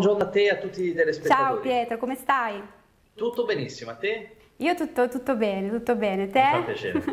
Buongiorno a te e a tutti i telespettatori. Ciao Pietro, come stai? Tutto benissimo, a te? Io tutto bene, tutto bene. Te? Mi fa piacere.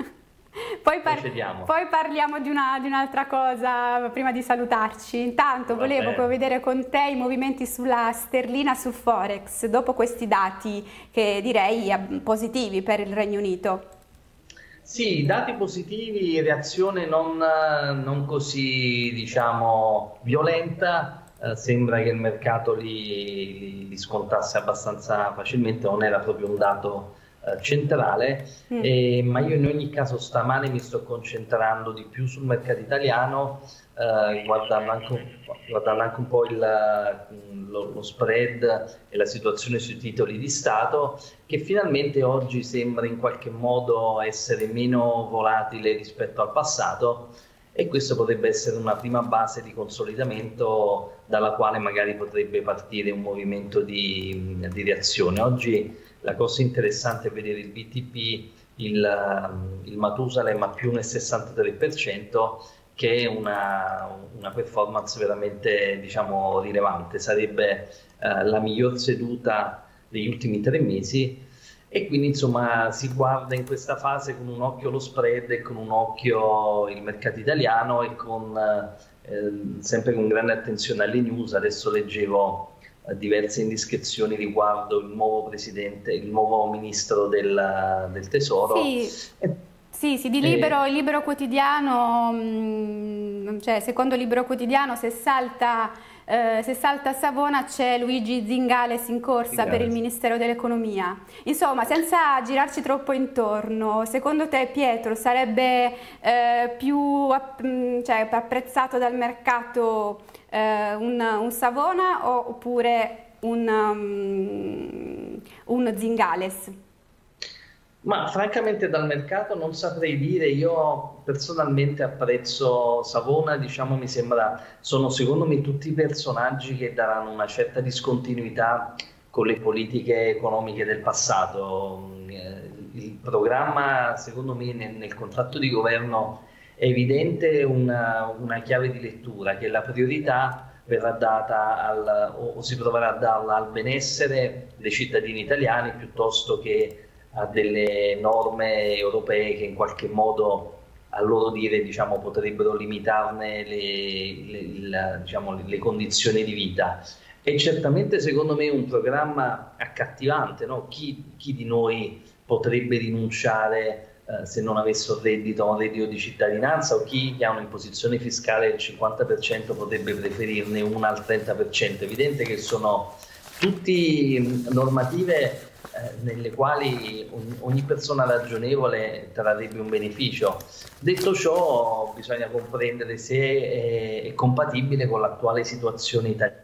Poi parliamo di un'altra cosa prima di salutarci. Intanto volevo vedere con te i movimenti sulla sterlina sul Forex, dopo questi dati che direi positivi per il Regno Unito. Sì, dati positivi, reazione non così, diciamo, violenta. Sembra che il mercato li scontasse abbastanza facilmente, non era proprio un dato centrale, ma io in ogni caso stamane mi sto concentrando di più sul mercato italiano, guardando anche un po' lo spread e la situazione sui titoli di Stato, che finalmente oggi sembra in qualche modo essere meno volatile rispetto al passato, e questo potrebbe essere una prima base di consolidamento dalla quale magari potrebbe partire un movimento di reazione. Oggi la cosa interessante è vedere il BTP, il Matusalem a più 1,63%, che è una performance veramente, diciamo, rilevante. Sarebbe la miglior seduta degli ultimi 3 mesi. E quindi insomma si guarda in questa fase con un occhio lo spread e con un occhio il mercato italiano, e sempre con grande attenzione alle news. Adesso leggevo diverse indiscrezioni riguardo il nuovo presidente, il nuovo ministro del Tesoro. Sì, di il Libero Quotidiano, cioè secondo il Libero Quotidiano se salta Savona c'è Luigi Zingales in corsa per il Ministero dell'Economia. Insomma, senza girarci troppo intorno, secondo te Pietro sarebbe più apprezzato dal mercato un Savona oppure un Zingales? Ma francamente dal mercato non saprei dire. Io personalmente apprezzo Savona, diciamo, mi sembra, sono secondo me tutti personaggi che daranno una certa discontinuità con le politiche economiche del passato. Il programma, secondo me, nel contratto di governo è evidente una chiave di lettura, che la priorità verrà data o si proverà a darla al benessere dei cittadini italiani piuttosto che a delle norme europee che in qualche modo, a loro dire, diciamo, potrebbero limitarne le condizioni di vita. È certamente secondo me un programma accattivante, no? Chi di noi potrebbe rinunciare se non avesse un reddito di cittadinanza, o chi ha un'imposizione fiscale del 50% potrebbe preferirne una al 30%. È evidente che sono tutti normative nelle quali ogni persona ragionevole trarrebbe un beneficio. Detto ciò, bisogna comprendere se è compatibile con l'attuale situazione italiana.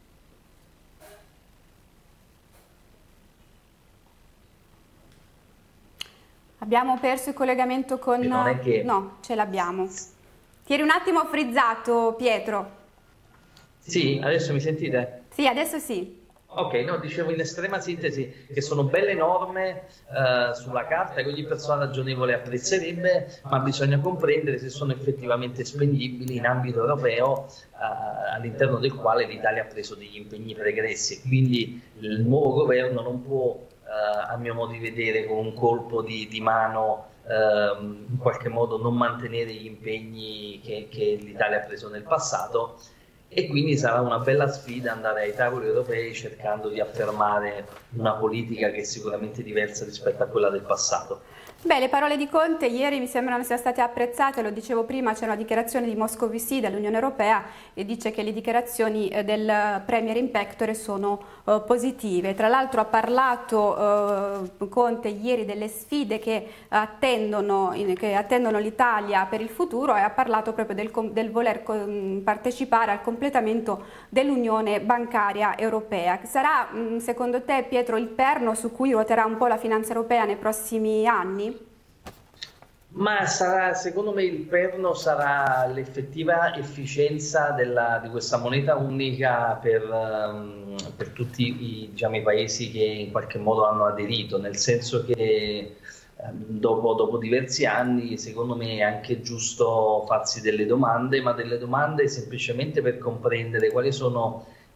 Abbiamo perso il collegamento con... No, ce l'abbiamo. Ti eri un attimo frizzato, Pietro. Sì, adesso mi sentite? Sì, adesso sì. Ok, no, dicevo in estrema sintesi che sono belle norme sulla carta che ogni persona ragionevole apprezzerebbe, ma bisogna comprendere se sono effettivamente spendibili in ambito europeo, all'interno del quale l'Italia ha preso degli impegni pregressi. Quindi il nuovo governo non può, a mio modo di vedere, con un colpo di mano in qualche modo non mantenere gli impegni che l'Italia ha preso nel passato. E quindi sarà una bella sfida andare ai tavoli europei cercando di affermare una politica che è sicuramente diversa rispetto a quella del passato. Beh, le parole di Conte ieri mi sembrano siano state apprezzate, lo dicevo prima, c'è una dichiarazione di Moscovici dall'Unione Europea che dice che le dichiarazioni del Premier in pectore sono positive. Tra l'altro ha parlato Conte ieri delle sfide che attendono l'Italia per il futuro, e ha parlato proprio del voler partecipare al completamento dell'Unione bancaria europea. Sarà secondo te, Pietro, il perno su cui ruoterà un po' la finanza europea nei prossimi anni? Ma secondo me il perno sarà l'effettiva efficienza di questa moneta unica per tutti i paesi che in qualche modo hanno aderito, nel senso che dopo diversi anni secondo me è anche giusto farsi delle domande, ma delle domande semplicemente per comprendere quali sono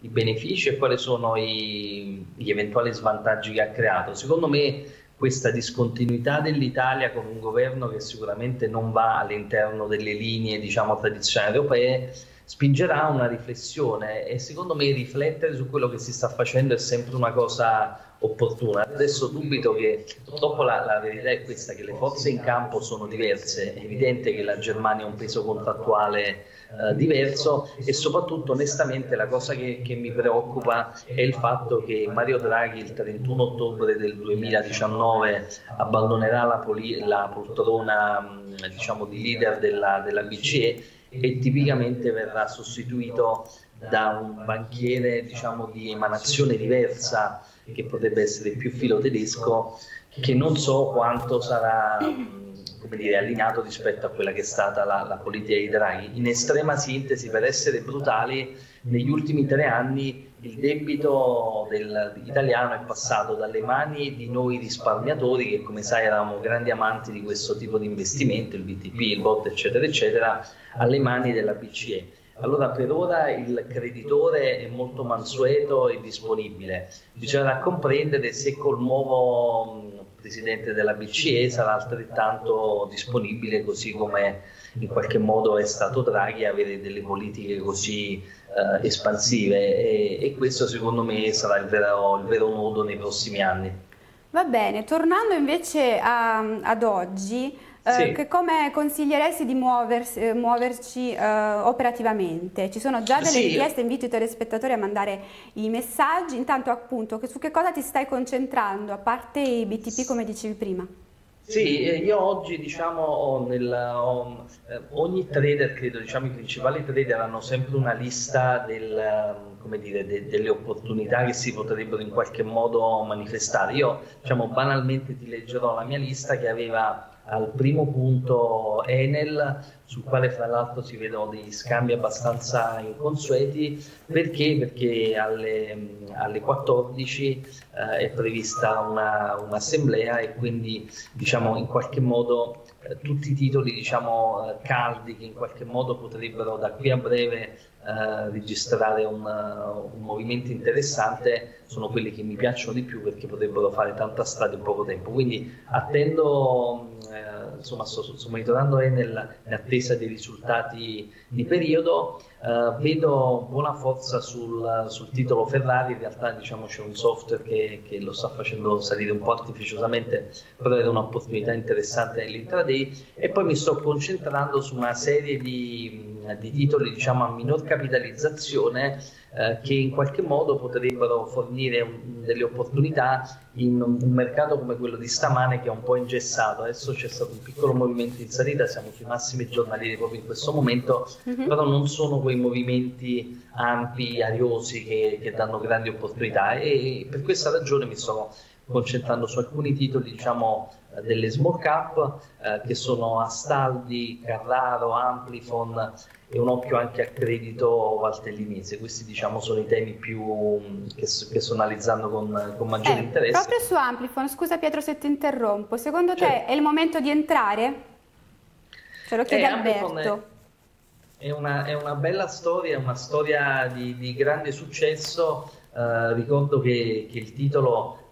i benefici e quali sono gli eventuali svantaggi che ha creato. Secondo me questa discontinuità dell'Italia con un governo che sicuramente non va all'interno delle linee, diciamo, tradizionali europee, spingerà a una riflessione, e secondo me riflettere su quello che si sta facendo è sempre una cosa opportuna. Adesso dubito che, purtroppo la verità è questa, che le forze in campo sono diverse, è evidente che la Germania ha un peso contrattuale diverso, e soprattutto onestamente la cosa che mi preoccupa è il fatto che Mario Draghi il 31 ottobre del 2019 abbandonerà la poltrona, diciamo, di leader della BCE, e tipicamente verrà sostituito da un banchiere, diciamo, di emanazione diversa, che potrebbe essere più filo tedesco, che non so quanto sarà, come dire, allineato rispetto a quella che è stata la politica di Draghi. In estrema sintesi, per essere brutali, negli ultimi 3 anni il debito italiano è passato dalle mani di noi risparmiatori, che come sai eravamo grandi amanti di questo tipo di investimento, il BTP, il BOT, eccetera, eccetera, alle mani della BCE. Allora, per ora il creditore è molto mansueto e disponibile. Bisognerà comprendere se col nuovo presidente della BCE sarà altrettanto disponibile, così come in qualche modo è stato Draghi, avere delle politiche così espansive, e questo secondo me sarà il vero nodo nei prossimi anni. Va bene, tornando invece ad oggi, sì. come consiglieresti di muoverci operativamente? Ci sono già delle richieste, invito i telespettatori a mandare i messaggi. Intanto, appunto, su che cosa ti stai concentrando, a parte i BTP come dicevi prima? Sì, io oggi, diciamo, ogni trader, credo, diciamo, i principali trader hanno sempre una lista come dire, delle opportunità che si potrebbero in qualche modo manifestare. Io, diciamo, banalmente ti leggerò la mia lista, che aveva al primo punto Enel, sul quale fra l'altro si vedono degli scambi abbastanza inconsueti. Perché alle 14 è prevista un'assemblea, e quindi, diciamo, in qualche modo tutti i titoli, diciamo, caldi, che in qualche modo potrebbero da qui a breve registrare un movimento interessante, sono quelli che mi piacciono di più, perché potrebbero fare tanta strada in poco tempo. Quindi attendo, insomma, sto monitorando Enel in attesa dei risultati di periodo. Vedo buona forza sul titolo Ferrari. In realtà, diciamo, c'è un software che lo sta facendo salire un po' artificiosamente, però è un'opportunità interessante nell'intraday. E poi mi sto concentrando su una serie di titoli, diciamo, a minor capitalizzazione, che in qualche modo potrebbero fornire delle opportunità in un mercato come quello di stamane, che è un po' ingessato. Adesso c'è stato un piccolo movimento in salita, siamo sui massimi giornalieri proprio in questo momento, però non sono quei movimenti ampi, ariosi, che danno grandi opportunità, e per questa ragione mi sto concentrando su alcuni titoli, diciamo, delle small cap, che sono Astaldi, Carraro, Amplifon, e un occhio anche a Credito Valtellinese. Questi, diciamo, sono i temi più che sto analizzando con maggiore interesse. Proprio su Amplifon, scusa Pietro se ti interrompo, secondo te è il momento di entrare? Ce lo chiede Alberto. È una bella storia, è una storia di grande successo. Ricordo che il titolo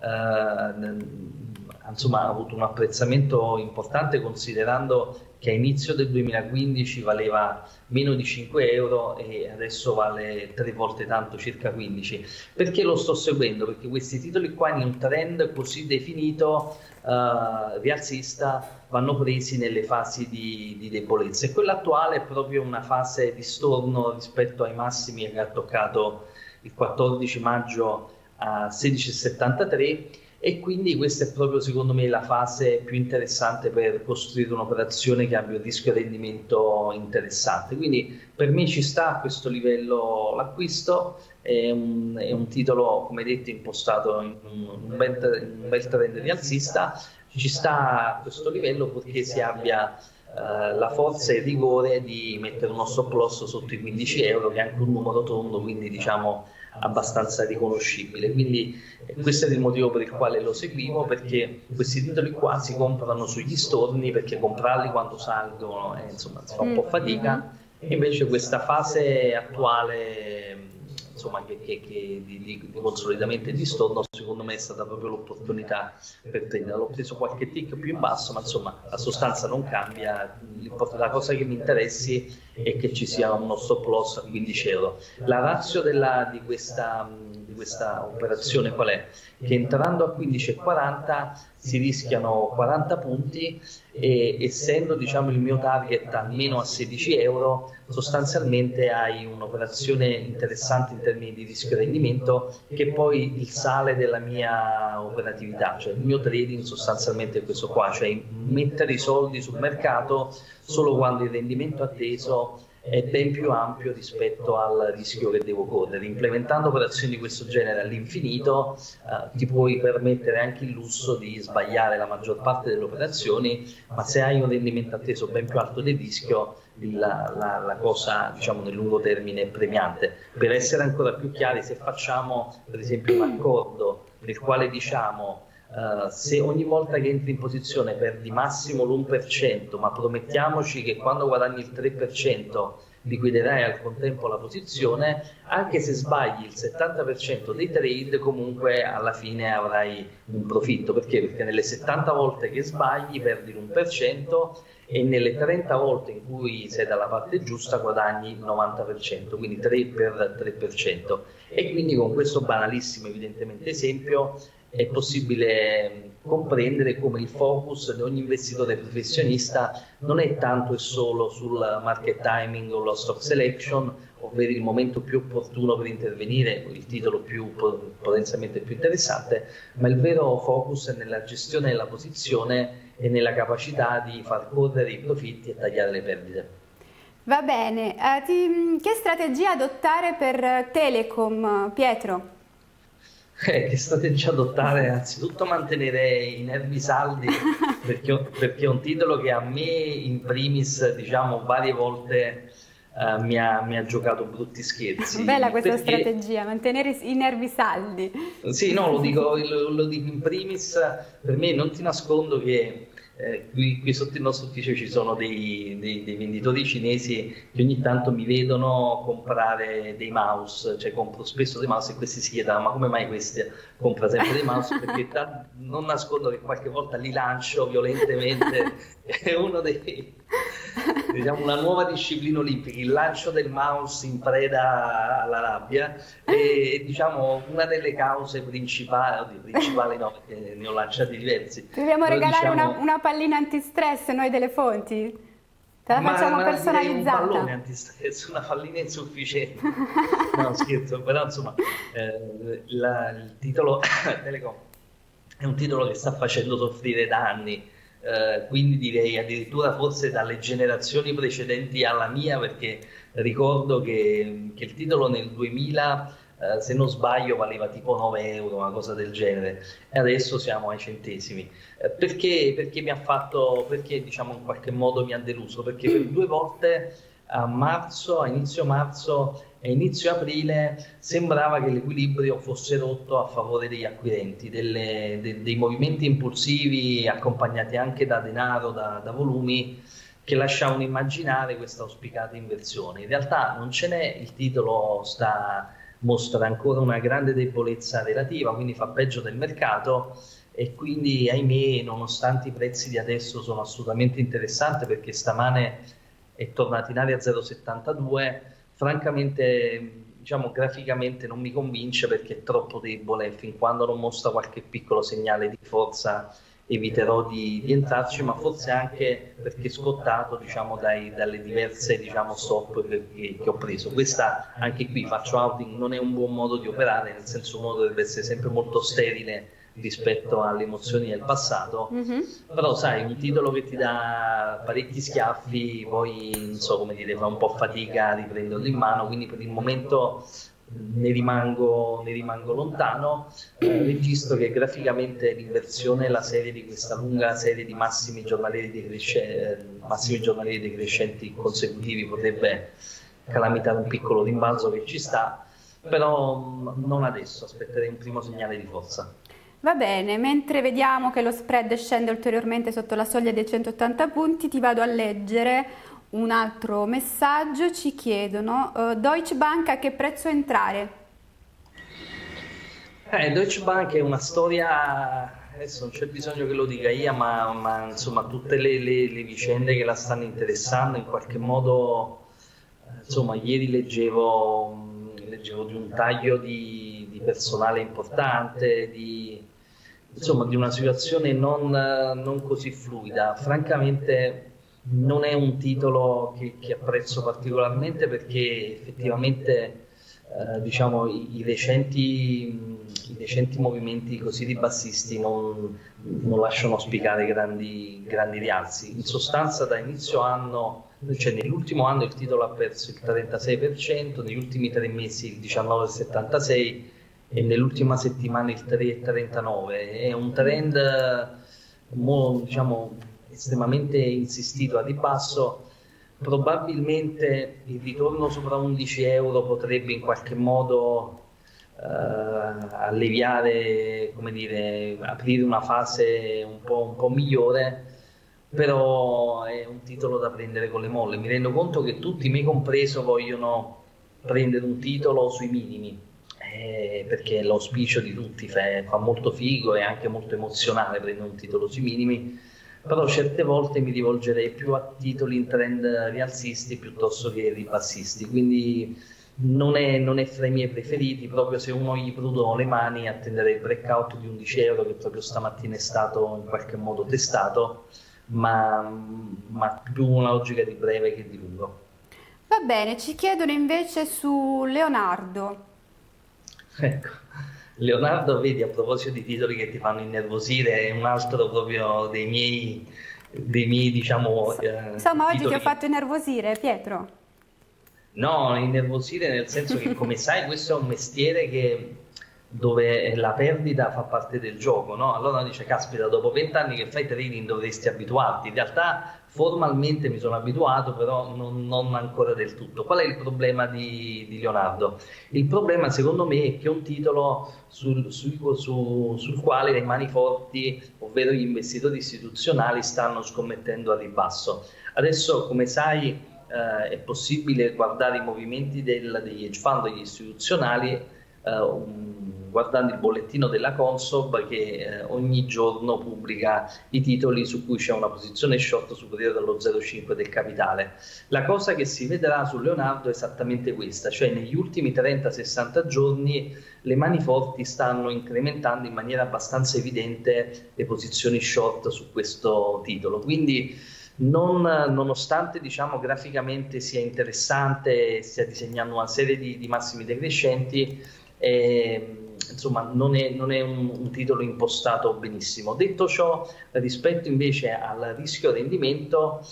insomma, ha avuto un apprezzamento importante, considerando che a inizio del 2015 valeva meno di 5 euro e adesso vale 3 volte tanto, circa 15. Perché lo sto seguendo? Perché questi titoli qua, in un trend così definito rialzista, vanno presi nelle fasi di debolezza, e quella attuale è proprio una fase di storno rispetto ai massimi che ha toccato il 14 maggio a 16,73, e quindi questa è proprio, secondo me, la fase più interessante per costruire un'operazione che abbia un rischio rendimento interessante. Quindi per me ci sta a questo livello l'acquisto, è un titolo, come detto, impostato in un bel trend rialzista. Ci sta a questo livello perché si abbia la forza e il rigore di mettere uno stop loss sotto i 15 euro, che è anche un numero tondo, quindi, diciamo, abbastanza riconoscibile. Quindi questo è il motivo per il quale lo seguivo, perché questi titoli qua si comprano sugli storni, perché comprarli quando salgono insomma, si fa un po' fatica, e invece questa fase attuale, insomma, di consolidamento e di storno, secondo me è stata proprio l'opportunità per prendere. L'ho preso qualche tick più in basso, ma insomma la sostanza non cambia, la cosa che mi interessi è che ci sia uno stop loss a 15 euro. La ratio di questa operazione qual è? Che entrando a 15,40 si rischiano 40 punti e essendo, diciamo, il mio target almeno a 16 euro, sostanzialmente hai un'operazione interessante in termini di rischio e rendimento, che è poi il sale della mia operatività, cioè il mio trading sostanzialmente è questo qua, cioè mettere i soldi sul mercato solo quando il rendimento atteso è ben più ampio rispetto al rischio che devo correre. Implementando operazioni di questo genere all'infinito ti puoi permettere anche il lusso di sbagliare la maggior parte delle operazioni, ma se hai un rendimento atteso ben più alto del rischio, la cosa, diciamo, nel lungo termine è premiante. Per essere ancora più chiari, se facciamo per esempio un accordo nel quale diciamo se ogni volta che entri in posizione perdi massimo l'1%, ma promettiamoci che quando guadagni il 3% liquiderai al contempo la posizione, anche se sbagli il 70% dei trade, comunque alla fine avrai un profitto. Perché? Perché nelle 70 volte che sbagli perdi l'1% e nelle 30 volte in cui sei dalla parte giusta guadagni il 90%, quindi 3 per 3%. E quindi con questo banalissimo evidentemente esempio è possibile comprendere come il focus di ogni investitore professionista non è tanto e solo sul market timing o lo stock selection, ovvero il momento più opportuno per intervenire, il titolo potenzialmente più interessante, ma il vero focus è nella gestione della posizione e nella capacità di far correre i profitti e tagliare le perdite. Va bene, che strategia adottare per Telecom, Pietro? Che strategia adottare? Anzitutto mantenere i nervi saldi perché è un titolo che a me in primis, diciamo, varie volte mi ha giocato brutti scherzi. Bella questa strategia, mantenere i nervi saldi. Sì, no, lo dico in primis, per me non ti nascondo che qui sotto il nostro ufficio ci sono dei venditori cinesi che ogni tanto mi vedono comprare dei mouse, cioè compro spesso dei mouse e questi si chiedono ma come mai questi compra sempre dei mouse, perché non nascondo che qualche volta li lancio violentemente, è uno dei, diciamo, una nuova disciplina olimpica, il lancio del mouse in preda alla rabbia, e diciamo una delle cause principali no, perché ne ho lanciati diversi. Dobbiamo regalare diciamo, una pallina antistress noi delle fonti? Te la facciamo personalizzata? Un pallone antistress, una pallina insufficiente. No, scherzo, però insomma il titolo Telecom è un titolo che sta facendo soffrire da anni. Quindi direi addirittura forse dalle generazioni precedenti alla mia, perché ricordo che il titolo nel 2000 se non sbaglio valeva tipo 9 euro, una cosa del genere, e adesso siamo ai centesimi. Perché mi ha fatto, perché diciamo in qualche modo mi ha deluso? Perché per due volte a inizio marzo e inizio aprile sembrava che l'equilibrio fosse rotto a favore degli acquirenti, dei movimenti impulsivi accompagnati anche da denaro, da volumi, che lasciavano immaginare questa auspicata inversione. In realtà non ce n'è, il titolo mostra ancora una grande debolezza relativa, quindi fa peggio del mercato, e quindi ahimè, nonostante i prezzi di adesso sono assolutamente interessanti, perché stamane è tornato in area 0,72, francamente, diciamo, graficamente non mi convince perché è troppo debole. Fin quando non mostra qualche piccolo segnale di forza eviterò di entrarci, ma forse anche perché scottato, diciamo, dalle diverse, diciamo, stop che ho preso. Questa, anche qui faccio outing, non è un buon modo di operare, nel senso uno dovrebbe essere sempre molto sterile rispetto alle emozioni del passato, però sai, un titolo che ti dà parecchi schiaffi, poi non so come dire, fa un po' fatica a riprenderlo in mano, quindi per il momento ne rimango lontano. Registro che graficamente l'inversione, la serie di questa lunga serie di massimi giornalieri decrescenti consecutivi potrebbe calamitare un piccolo rimbalzo che ci sta, però non adesso, aspetterei un primo segnale di forza. Va bene, mentre vediamo che lo spread scende ulteriormente sotto la soglia dei 180 punti, ti vado a leggere un altro messaggio. Ci chiedono Deutsche Bank a che prezzo entrare? Deutsche Bank è una storia, adesso non c'è bisogno che lo dica io, ma insomma tutte le vicende che la stanno interessando in qualche modo, insomma ieri leggevo di un taglio di personale importante, insomma di una situazione non così fluida. Francamente non è un titolo che apprezzo particolarmente perché effettivamente diciamo, i recenti movimenti così ribassisti non lasciano auspicare grandi rialzi. In sostanza da inizio anno, cioè nell'ultimo anno il titolo ha perso il 36%, negli ultimi 3 mesi il 19,76% e nell'ultima settimana il 3,39%. È un trend diciamo, estremamente insistito a ribasso. Probabilmente il ritorno sopra 11 euro potrebbe in qualche modo alleviare, come dire, aprire una fase un po' migliore, però è un titolo da prendere con le molle. Mi rendo conto che tutti, me compreso, vogliono prendere un titolo sui minimi, perché l'auspicio di tutti fa molto figo e anche molto emozionale prendere un titolo sui minimi. Però certe volte mi rivolgerei più a titoli in trend rialzisti piuttosto che ribassisti, quindi non è fra i miei preferiti. Proprio se uno gli prudono le mani, attenderei il breakout di 11 euro che proprio stamattina è stato in qualche modo testato, ma più una logica di breve che di lungo. Va bene, ci chiedono invece su Leonardo. Ecco. Leonardo, vedi, a proposito di titoli che ti fanno innervosire, è un altro proprio dei miei diciamo... Insomma, oggi titoli... ti ho fatto innervosire, Pietro. No, innervosire nel senso che, come sai, questo è un mestiere dove la perdita fa parte del gioco, no? Allora uno dice, caspita, dopo 20 anni che fai trading dovresti abituarti. In realtà formalmente mi sono abituato, però non ancora del tutto. Qual è il problema di Leonardo? Il problema, secondo me, è che è un titolo sul quale le mani forti, ovvero gli investitori istituzionali, stanno scommettendo a ribasso. Adesso, come sai, è possibile guardare i movimenti degli hedge fund, degli istituzionali, guardando il bollettino della Consob che ogni giorno pubblica i titoli su cui c'è una posizione short superiore allo 0,5 del capitale. La cosa che si vedrà su Leonardo è esattamente questa, cioè negli ultimi 30-60 giorni le mani forti stanno incrementando in maniera abbastanza evidente le posizioni short su questo titolo, quindi nonostante diciamo graficamente sia interessante e stia disegnando una serie di massimi decrescenti, insomma non è un titolo impostato benissimo. Detto ciò, rispetto invece al rischio rendimento,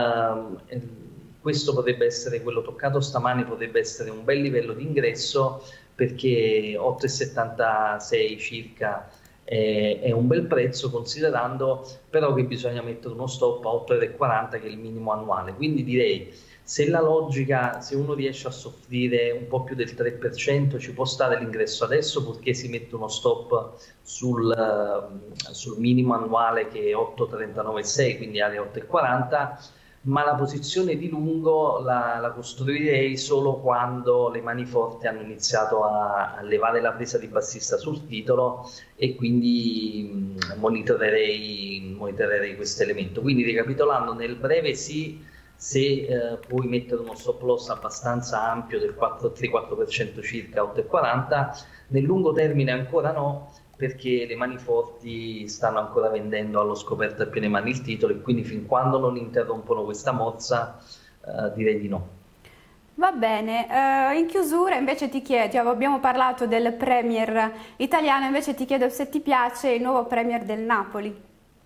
questo potrebbe essere, quello toccato stamani potrebbe essere un bel livello di ingresso, perché 8,76 circa è un bel prezzo, considerando però che bisogna mettere uno stop a 8,40 che è il minimo annuale. Quindi direi, se la logica, se uno riesce a soffrire un po' più del 3%, ci può stare l'ingresso adesso, purché si mette uno stop sul minimo annuale che è 8,39,6, quindi area 8,40, ma la posizione di lungo la costruirei solo quando le mani forti hanno iniziato a levare la presa di bassista sul titolo, e quindi monitorerei questo elemento. Quindi, ricapitolando, nel breve sì, se puoi mettere uno stop loss abbastanza ampio del 3-4% circa, 8,40, nel lungo termine ancora no, perché le mani forti stanno ancora vendendo allo scoperto a piene mani il titolo, e quindi fin quando non interrompono questa mozza direi di no. Va bene, in chiusura invece ti chiedo, abbiamo parlato del Premier italiano, invece ti chiedo se ti piace il nuovo Premier del Napoli.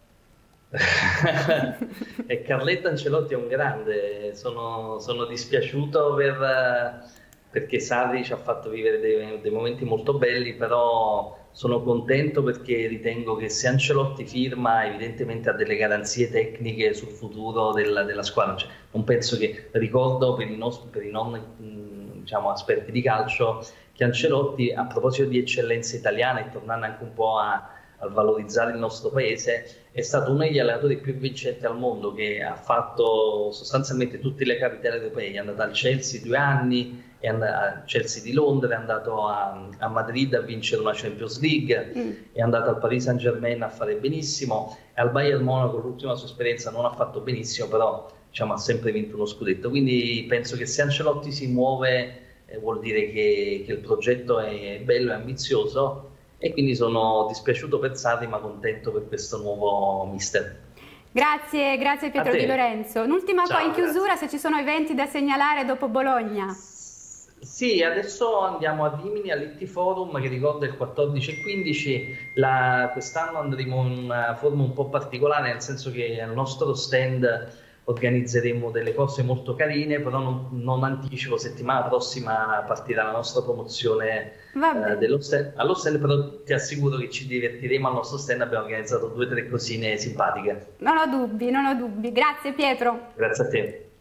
E Carletto Ancelotti è un grande, sono dispiaciuto perché Sarri ci ha fatto vivere dei momenti molto belli, però sono contento perché ritengo che se Ancelotti firma, evidentemente ha delle garanzie tecniche sul futuro della squadra. Cioè, non penso che, ricordo per i non diciamo, esperti di calcio, che Ancelotti, a proposito di eccellenze italiane e tornando anche un po' a valorizzare il nostro paese, è stato uno degli allenatori più vincenti al mondo, che ha fatto sostanzialmente tutte le capitali europee. È andato al Chelsea 2 anni, Chelsea di Londra, è andato a Madrid a vincere una Champions League, è andato al Paris Saint-Germain a fare benissimo, e al Bayern Monaco l'ultima sua esperienza non ha fatto benissimo, però diciamo, ha sempre vinto uno scudetto. Quindi penso che se Ancelotti si muove vuol dire che il progetto è bello e ambizioso, e quindi sono dispiaciuto per Sarri ma contento per questo nuovo mister. Grazie Pietro Di Lorenzo. Un'ultima in chiusura, grazie. se ci sono eventi da segnalare dopo Bologna. Sì, adesso andiamo a Rimini all'Ittiforum, che ricorda il 14 e 15. Quest'anno andremo in una forma un po' particolare, nel senso che al nostro stand organizzeremo delle cose molto carine, però non anticipo, settimana prossima partirà la nostra promozione allo stand, però ti assicuro che ci divertiremo al nostro stand, abbiamo organizzato 2 o 3 cosine simpatiche. Non ho dubbi, non ho dubbi. Grazie Pietro. Grazie a te.